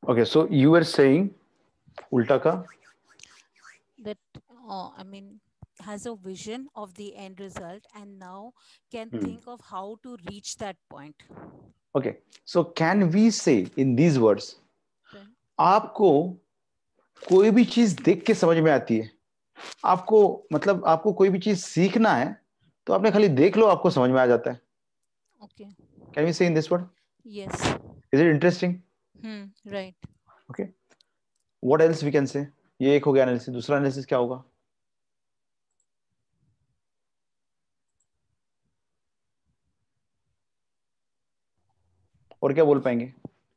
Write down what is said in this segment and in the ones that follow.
Okay, so you were saying ulta ka. that I mean has a vision of the end result and now can Hmm. think of how to reach that point. Okay, so can we say in these words, Right. आपको कोई भी चीज देख के समझ में आती है, आपको मतलब आपको कोई भी चीज सीखना है तो आपने खाली देख लो, आपको समझ में आ जाता है. Okay. Can we say in this word? Yes. Is it interesting? Right. Okay. What else we can say? ये एक हो गया एनालिसिस. दूसरा एनालिसिस क्या होगा? और क्या बोल पाएंगे?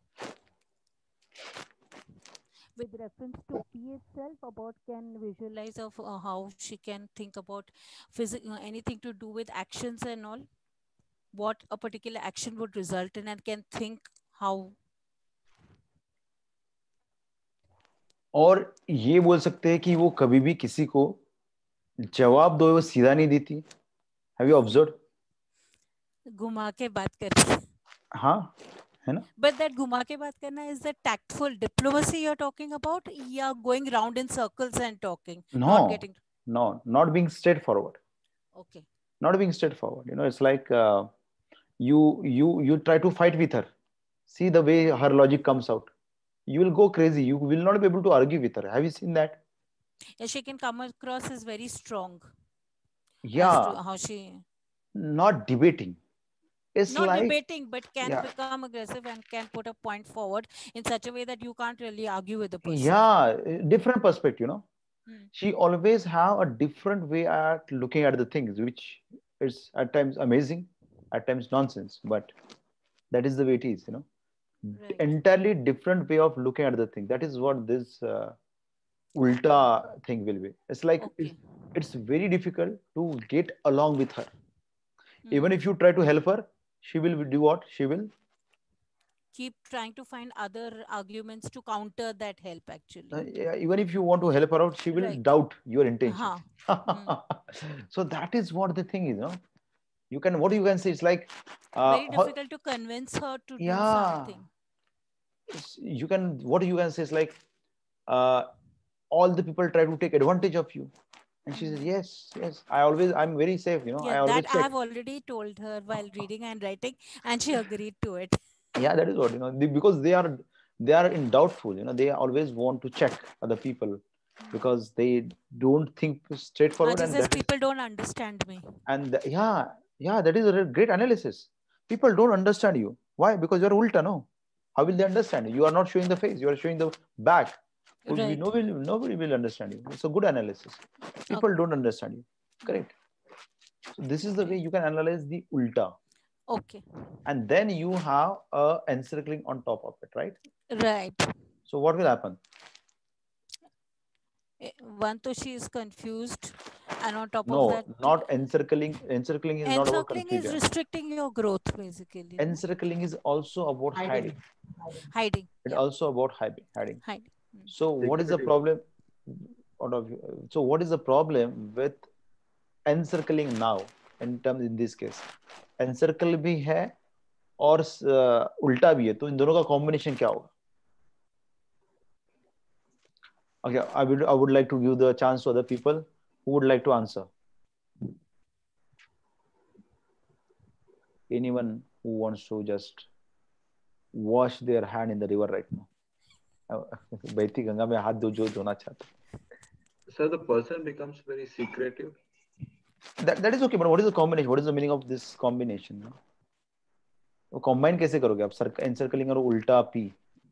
With reference to P itself, about can visualize of how she can think about anything to do with actions and all, what a particular action would result in, and can think how. और ये बोल सकते हैं कि वो कभी भी किसी को जवाब दो वो सीधा नहीं देती. Have you observe? घुमा के बात करती. हाँ, है ना? But that घुमा के बात करना is the tactful diplomacy you're talking about? Yeah, going round in circles and talking, not No, getting. no, not being straightforward. Okay. Not being straightforward. It's like you try to fight with her. See the way her logic comes out. You will go crazy. You will not be able to argue with her. Have you seen that? Yeah, she can come across as very strong as Yeah, to how she. not debating. It's Not like, debating, but can yeah, become aggressive and can put a point forward in such a way that you can't really argue with the person. yeah, different perspective. Hmm. She always have a different way at looking at the things, which is at times amazing, at times nonsense, but that is the way it is. Right. Entirely different way of looking at the thing. That is what this ulta thing will be. It's like Okay. it's very difficult to get along with her. Even Hmm. if you try to help her, she will do what? She will. Keep trying to find other arguments to counter that help, actually. Yeah, even if you want to help her out, she will Right. doubt your intention. Huh. Hmm. So that is what the thing is. You can, what you can say, it's like, Very her, difficult to convince her to do yeah, something. you can, what you can say is like, uh, all the people try to take advantage of you. And she says, Hmm. yes, yes, I'm very safe, Yeah, I that always I check. have already told her while reading and writing, and she agreed to it. Yeah, that is what, because they are in doubtful, they always want to check other people Hmm. because they don't think straightforward, She and says that is, people don't understand me. yeah, that is a great analysis. People don't understand you. Why? Because you're ulta, no? How will they Hmm. understand you? You are not showing the face, you are showing the back. Right. Nobody will understand you. It's a good analysis. People Okay. don't understand you. Hmm. Correct. So this is the way Right. you can analyze the ulta. Okay. And then you have a encircling on top of it, right? Right. So what will happen? One to she is confused, and on top of No, that, not encircling. Encircling is not about encircling is confusion. restricting your growth, basically. No, Encircling is also about Hiding. hiding. hiding. It's Yeah, also about hiding. hiding. Hmm. So what is the Secretive. problem? So what is the problem with encircling now in this case? Encircle भी है और उल्टा भी है, तो इन दोनों का combination क्या होगा? Okay, I would like to give the chance to other people who would like to answer. Anyone who wants to just wash their hand in the river right now. बहती गंगा में हाथ जो धोना चाहता. So the person becomes very secretive. That is okay, but what is the combination? What is the meaning of this combination? वो combine कैसे करोगे आप? Encircling और उल्टा पी.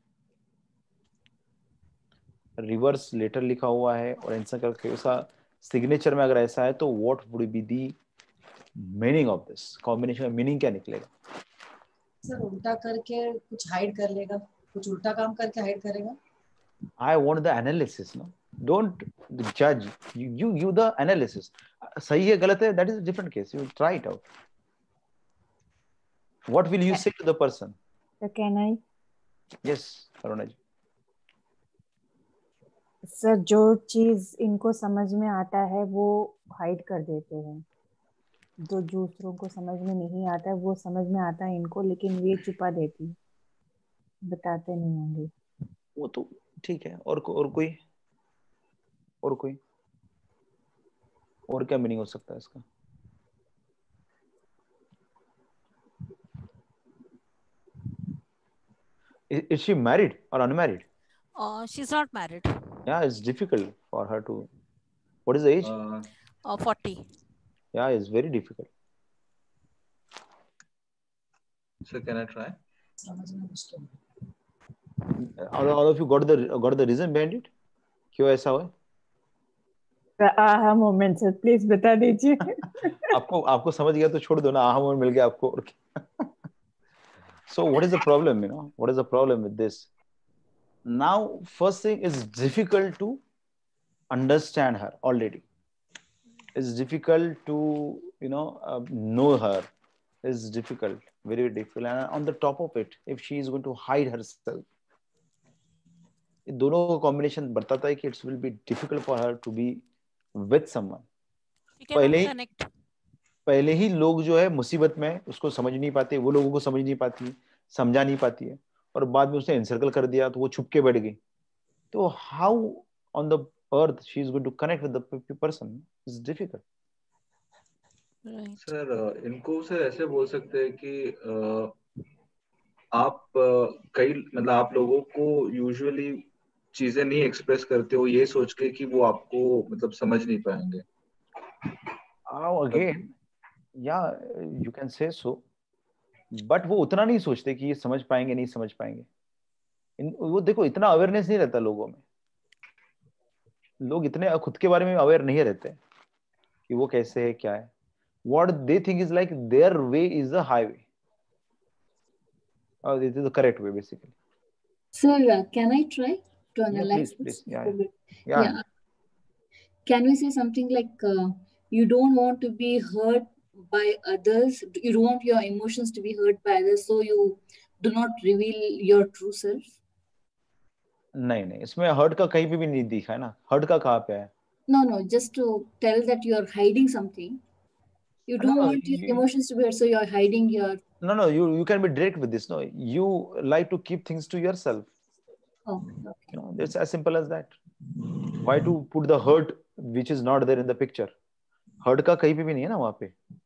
रिवर्स लेटर लिखा हुआ है और एंसर का सिग्नेचर में अगर ऐसा है तो what would be the meaning of this combination? में मीनिंग क्या निकलेगा? सर उल्टा करके कुछ हाइड कर लेगा, कुछ उल्टा काम करके हाइड करेगा. I want the analysis, no, don't जज. You the analysis. सही है गलत है, that is a different case. You try it out. What will you say to the person? So can I? Yes Aruna ji. Sir जो चीज इनको समझ में आता है वो हाइड कर देते हैं, जो दूसरों को समझ में नहीं आता है वो समझ में आता है इनको, लेकिन ये छुपा देती है, बताते नहीं होंगे. वो तो ठीक है। और कोई और क्या मीनिंग हो सकता है इसका? Is she married or unmarried? She's not married. Yeah, it's difficult for her to. What is the age? 40. Yeah, it's very difficult. So can I try? समझना मुश्किल है। All of you got the reason behind it? क्यों ऐसा हुआ? Aha moment sir please बता दीजिए। आपको समझ गया तो छोड़ दो ना, आहा मोमेंट मिल गया आपको। So what is the problem? What is the problem with this? Now, first thing is difficult to understand her already. It's difficult to know her. It's difficult, very difficult. And on the top of it, if she is going to hide herself, दोनों का combination बताता है कि it will be difficult for her to be with someone. पहले ही लोग जो है मुसीबत में उसको समझ नहीं पाते, वो लोगों को समझ नहीं पाती, समझा नहीं पाती है, और बाद में उसने एनसर्कल कर दिया तो वो छुप के बैठ गई. तो how on the earth she is going to connect with the person is difficult. Right. Sir इनको सर ऐसे बोल सकते हैं कि आप कई मतलब आप लोगों को यूजुअली चीजें नहीं एक्सप्रेस करते हो ये सोच के कि वो आपको मतलब समझ नहीं पाएंगे. Again, yeah, you can say so, but वो उतना नहीं सोचते कि ये समझ पाएंगे नहीं समझ पाएंगे. वो देखो इतना अवेयरनेस नहीं रहता लोगों में. लोग इतने खुद के बारे में अवेयर नहीं रहते कि वो कैसे है क्या है. What they think is like their way is the highway. It is the correct way basically. Sir, can I try to analyze please. this? Yeah. Can we say something like you don't want to be hurt by others, you don't want your emotions to be hurt by others, so you do not reveal your true self? नहीं इसमें hurt का कहीं भी नहीं दिखा है ना. Hurt का कहाँ पे है? No, just to tell that you are hiding something. You don't want your emotions to be hurt, so you are hiding your. No, you can be direct with this. No, you like to keep things to yourself. Oh, okay. It's as simple as that. Why to put the hurt which is not there in the picture? Hurt का कहीं पे भी नहीं है ना वहां पे.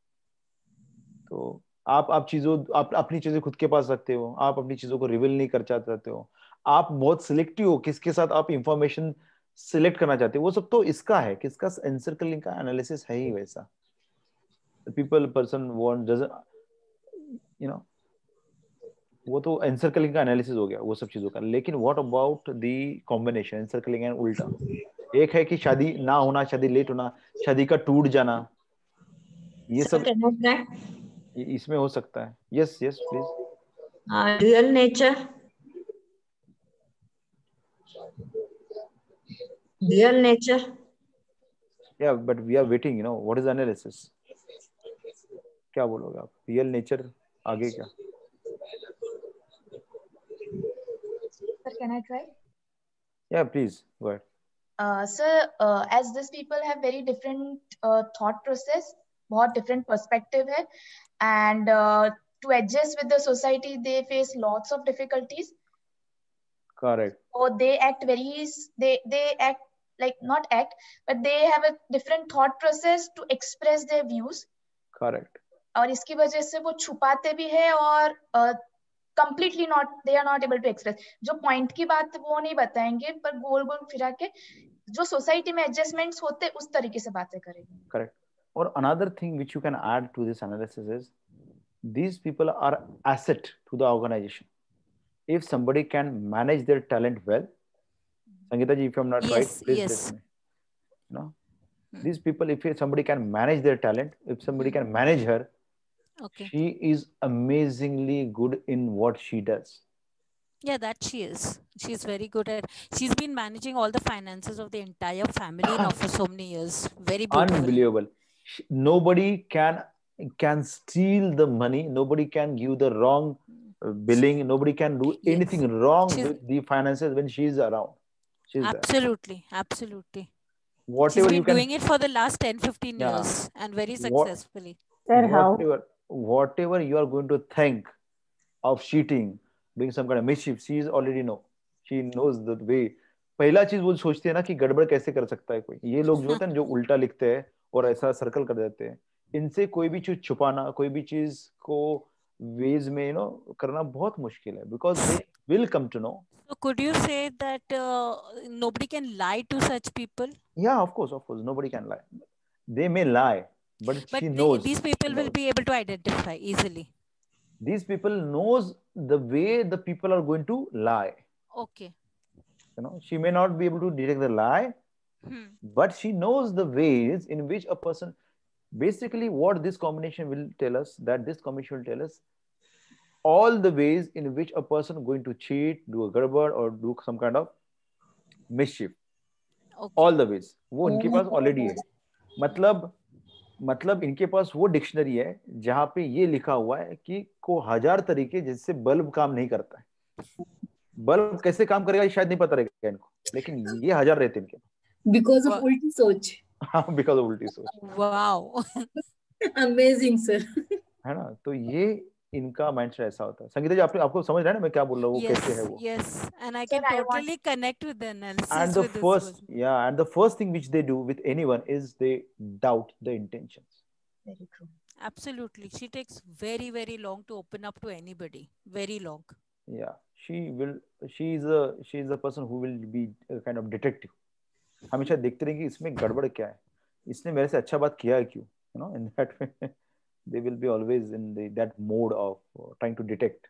तो आप अपनी चीजें खुद के पास रखते हो, आप अपनी चीजों को रिवील नहीं कर चाहते हो, आप बहुत सिलेक्टिव हो किसके साथ आप इंफॉर्मेशन सिलेक्ट करना चाहते हो. वो सब तो इसका है, किसका एनसर्कलिंग का एनालिसिस है ही वैसा. person doesn't वो तो एनसर्कलिंग का एनालिसिस हो गया वो सब चीजों का. लेकिन what about the combination encircling and उल्टा? एक है कि शादी ना होना, शादी लेट होना, शादी का टूट जाना, ये सब इसमें हो सकता है. Yes please. रियल नेचर या but we are waiting. What is analysis? क्या बोलोगे आप? रियल नेचर आगे क्या? Sir, can I try? Yeah, please go ahead. Sir, as these people have very different thought process, बहुत different perspective है, and to adjust with the society, they face lots of difficulties. Correct. So they act they act like not act, but they have a different thought process to express their views. Correct. और इसकी वजह से वो छुपाते भी है और completely not, they are not able to express. जो point की बात वो नहीं बताएंगे, पर गोल गोल फिरा के जो सोसाइटी में एडजस्टमेंट्स होते उस तरीके से बातें करेंगे. Correct. Or another thing which you can add to this analysis is these people are asset to the organization. If somebody can manage their talent well, Sangeeta ji, if I'm not right, please let me. These people, if somebody can manage their talent, if somebody can manage her, okay, she is amazingly good in what she does. Yeah, that she is. She's very good at. She's been managing all the finances of the entire family now for so many years. Very beautiful. Unbelievable. Nobody can steal the money. Nobody can give the wrong billing. Nobody can do anything wrong with the finances when she is around. She's absolutely. Whatever she's been you can, doing it for the last 10-15 years and very successfully. Whatever you are going to think of cheating, doing some kind of mischief, she is already know. She knows the way. पहला चीज वो सोचती है ना कि गड़बड़ कैसे कर सकता है कोई। ये लोग जो होते हैं ना, जो उल्टा लिखते हैं और ऐसा सर्कल कर देते हैं, इनसे कोई भी चीज छुपाना, कोई भी चीज को वेज में करना बहुत मुश्किल है, because they will come to know. So could you say that nobody can lie to such people? Yeah, of course, nobody can lie. They may lie, but But she knows. these people will be able to identify easily. These people knows the way the people are going to lie. Okay. She may not be able to detect the lie, but she knows the ways in which a person, basically what this combination will tell us, all the ways in which a person going to cheat, do a garbad or do some kind of mischief. Okay. All the ways वो इनके पास already है। मतलब इनके पास वो dictionary है जहां पे ये लिखा हुआ है कि को 1000 तरीके जिससे बल्ब काम नहीं करता है। बल्ब कैसे काम करेगा शायद नहीं पता रहेगा इनको, लेकिन ये 1000 रहते इनके। Because of उल्टी सोच। हाँ, because of उल्टी सोच। Wow. Amazing sir। है ना, तो ये इनका माइंडसेट ऐसा होता है। संगीता जी, आपको समझ रहे हैं ना मैं क्या बोल रहा हूँ? Yes, कैसे है वो? yes, and I can totally connect with the analysis. And the with first, this and the first thing which they do with anyone is they doubt the intentions. Very true. Absolutely, she takes very, very long to open up to anybody. Very long. Yeah, she is a person who will be a kind of detective. हमेशा देखते रहेंगे इसमें गड़बड़ क्या है, इसने मेरे से अच्छा बात किया है क्यों, in that way they will be always in that mode of trying to detect.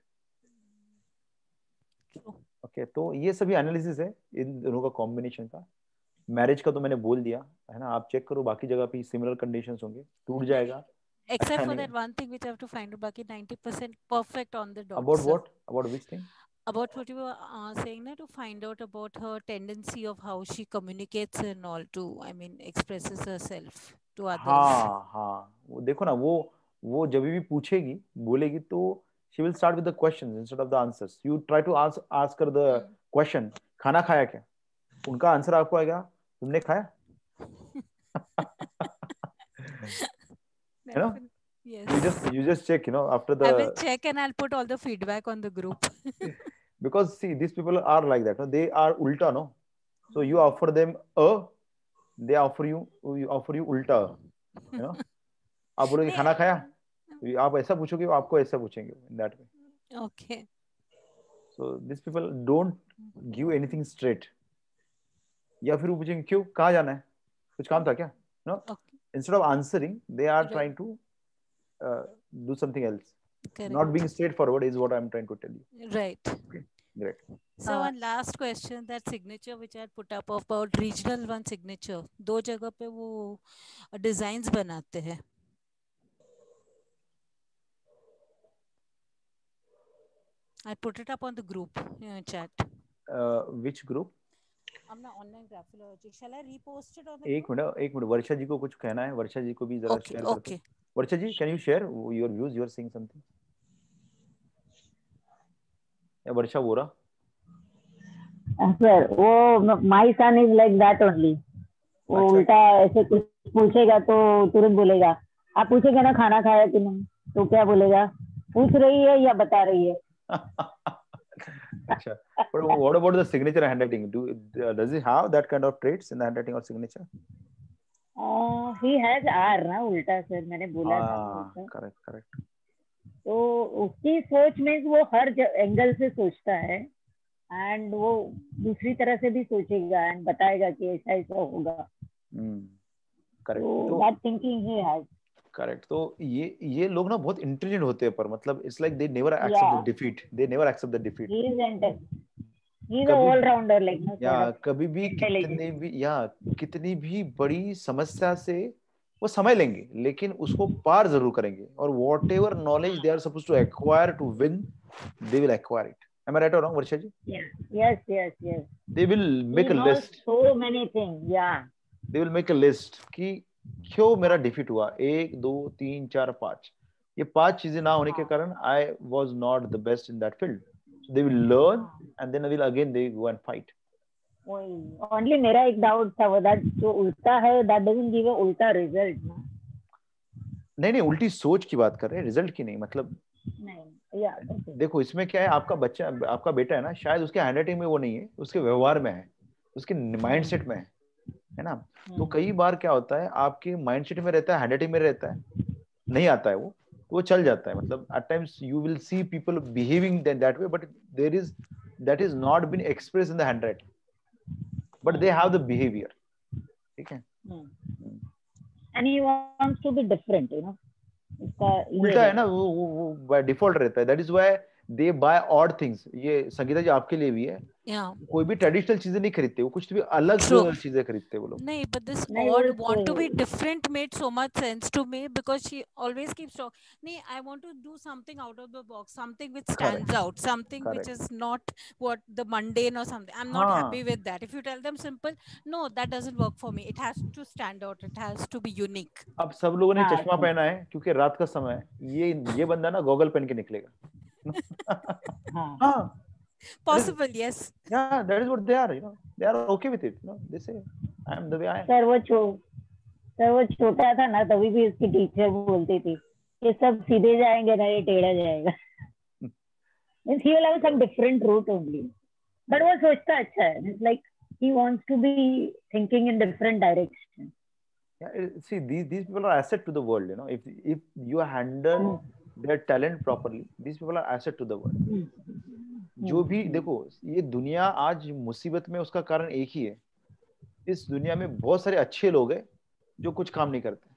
Okay, तो ये सभी एनालिसिस है इन दोनों का कॉम्बिनेशन का। मैरिज का तो मैंने बोल दिया है ना, आप चेक करो, बाकी जगह पे सिमिलर कंडीशंस होंगे, टूट जाएगा। Except for that one thing which I have to find out, बाकी 90% perfect on the dot. About what? About which thing? About what you were saying, na, to find out about her tendency of how she communicates and all, to, I mean, expresses herself to others. हाँ, वो देखो ना, वो जब भी पूछेगी, बोलेगी, तो she will start with the questions instead of the answers. You try to ask her the question, खाना खाया क्या? उनका आंसर आपको आएगा, तुमने खाया? Yes. You just check, after the. I will check and I'll put all the feedback on the group. Because see, these people are like that. No? They are ulta, no. So you offer them they offer you ulta. आप बोलोगे खाना खाया, आप ऐसा पूछोगे, आपको ऐसा पूछेंगे, in that way. Okay. So these people don't give anything straight. या फिर वो पूछेंगे क्यों, कहाँ जाना है, कुछ काम था क्या? No. Okay. Instead of answering, they are trying to do something else. Correct. Not being straightforward is what I'm trying to tell you. Right. Okay. Great. So one last question, that signature which I had put up about regional one signature, दो जगह पे वो designs बनाते हैं. I put it up on the group chat. Which group? अपना online graphology. Shall I repost it on the एक minute, Varsha ji को कुछ कहना है, वर्षा जी को भी जरा शेयर करते हैं। वर्षा जी, can you share your views? You are saying something. या वर्षा बोरा? Sir, वो my son is like that only. वो उल्टा ऐसे कुछ पूछेगा तो तुरंत बोलेगा, आप पूछेगा ना खाना खाया कि नहीं, तो क्या बोलेगा, पूछ रही है या बता रही है? But what about the signature handwriting? Does he have that kind of traits in the handwriting or signature? He has R ना उल्टा सर, मैंने बोला था। Correct. तो उसकी सोच में वो हर एंगल से सोचता है, एंड वो दूसरी तरह से भी सोचेगा एंड बताएगा कि ऐसा होगा। करेक्ट। तो दैट थिंकिंग ही हैज। करेक्ट। तो ये लोग ना बहुत इंटेलिजेंट होते हैं, पर मतलब it's like they never accept the defeat, he is all rounder like. या कभी भी कितनी भी बड़ी समस्या से वो समय लेंगे, लेकिन उसको पार जरूर करेंगे, और whatever knowledge they are supposed to acquire to win, they will acquire it. Am I right or wrong, Varsha ji? Yes. They will make a list. So many things, yeah. They will make a list कि क्यों मेरा defeat हुआ, 1 2 3 4 5, ये 5 चीजें ना होने के कारण I was not the best in that field. So they will learn and then they go and fight. Only मेरा एक डाउट था, वो that जो उल्टा है that doesn't give a उल्टा रिजल्ट ना। नहीं, उल्टी सोच की बात कर रहे हैं, रिजल्ट की नहीं। मतलब नहीं या देखो इसमें क्या है, आपका बच्चा, आपका बेटा है ना, शायद उसके हैंडराइटिंग में वो नहीं है, उसके व्यवहार में है, उसके माइंडसेट में है ना। तो कई बार क्या होता है, आपके माइंडसेट में रहता है, हैंडराइटिंग में रहता है, नहीं आता है वो, तो वो चल जाता है। मतलब at times you will see people behaving that way, but there is that is not been express in the handwriting, but they have the behaviour. ठीक है, and he wants to be different, you know, इसका ये उल्टा है ना, वो bye default रहता है। That is why they buy odd things. ये संगीता जी आपके लिए भी है, कोई भी ट्रेडिशनल चीजें नहीं खरीदते, वो कुछ भी अलग चीजें खरीदते वो लोग। नहीं, but this नहीं, odd वो want to be different made so much sense to me because she always keeps talking. Nee, I want to do something out of the box, something which stands out, something which is not what the mundane or something. I'm not happy with that. If you tell them simple, no, that doesn't work for me. It has to stand out. It has to be unique. अब सब लोगों ने चश्मा पहना है क्योंकि रात का समय है। ये बंदा ना गॉगल पहन के निकलेगा। हाँ, possible, yes. Yeah, that is what they are, you know. They are okay with it, you know. They say, I am the way I am. Sir वो छोटा था ना, तभी भी इसकी टीचर बोलती थी कि सब सीधे जाएंगे ना, ये टेढ़ा जाएगा। Means he will have some different route only, but वो सोचता अच्छा है। It's like he wants to be thinking in different direction. Yeah, see, these people are asset to the world, you know. If you handle their talent properly, these people are asset to the world. जो भी देखो, ये दुनिया आज मुसीबत में, उसका कारण एक ही है, इस दुनिया में बहुत सारे अच्छे लोग हैं जो कुछ काम नहीं करते।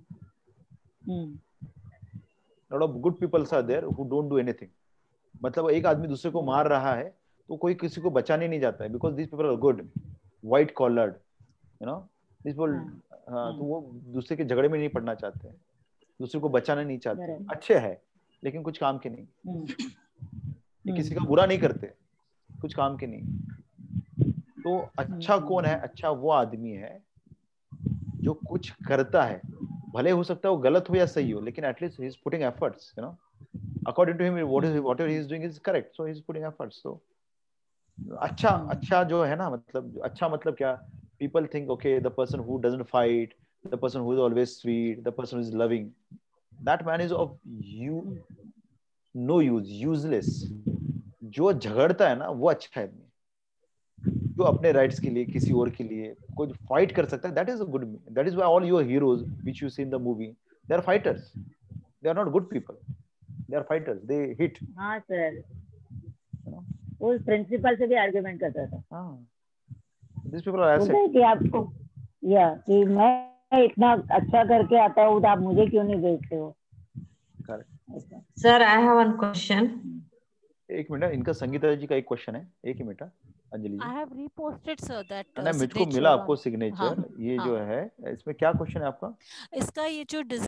lot of good people are there who don't do anything. मतलब एक आदमी दूसरे को मार रहा है तो कोई किसी को बचाने नहीं जाता है, because these people are good, white collared, you know, these people, तो वो दूसरे के झगड़े में नहीं पड़ना चाहते हैं, दूसरे को बचाना नहीं चाहते, अच्छे हैं लेकिन कुछ काम के नहीं, ये किसी का बुरा नहीं करते, कुछ काम के नहीं। तो अच्छा कौन है? अच्छा वो आदमी है जो कुछ करता है, भले हो सकता है वो गलत हो या सही हो, लेकिन at least he is putting efforts, you know, according to him whatever he is doing is correct, so he is putting efforts. तो अच्छा जो है ना, मतलब अच्छा मतलब क्या, people think okay, the person who doesn't fight, the person who is always sweet, the person who is loving, that man is of no use, useless. जो झगड़ता है ना वो अच्छा आदमी, जो अपने राइट्स के लिए, किसी और के लिए कोई फाइट कर सकता है, that is a good, that is why all your heroes which you see in the movie, they are fighters, they are not good people, they are fighters, they hit. हाँ सर, वो principal से भी argument करता था। हाँ, these people are asset. कि आपको या कि मैं इतना अच्छा करके आता हूँ तो आप मुझे क्यों नहीं भेजते हो? Correct sir, I have one question. एक मिनट, इनका संगीता जी का एक क्वेश्चन है, एक ही minute. Anjali ji, I have reposted sir that मुझको मिला आपको सिग्नेचर, ये जो है इसमें क्या क्वेश्चन है आपका? इसका ये जो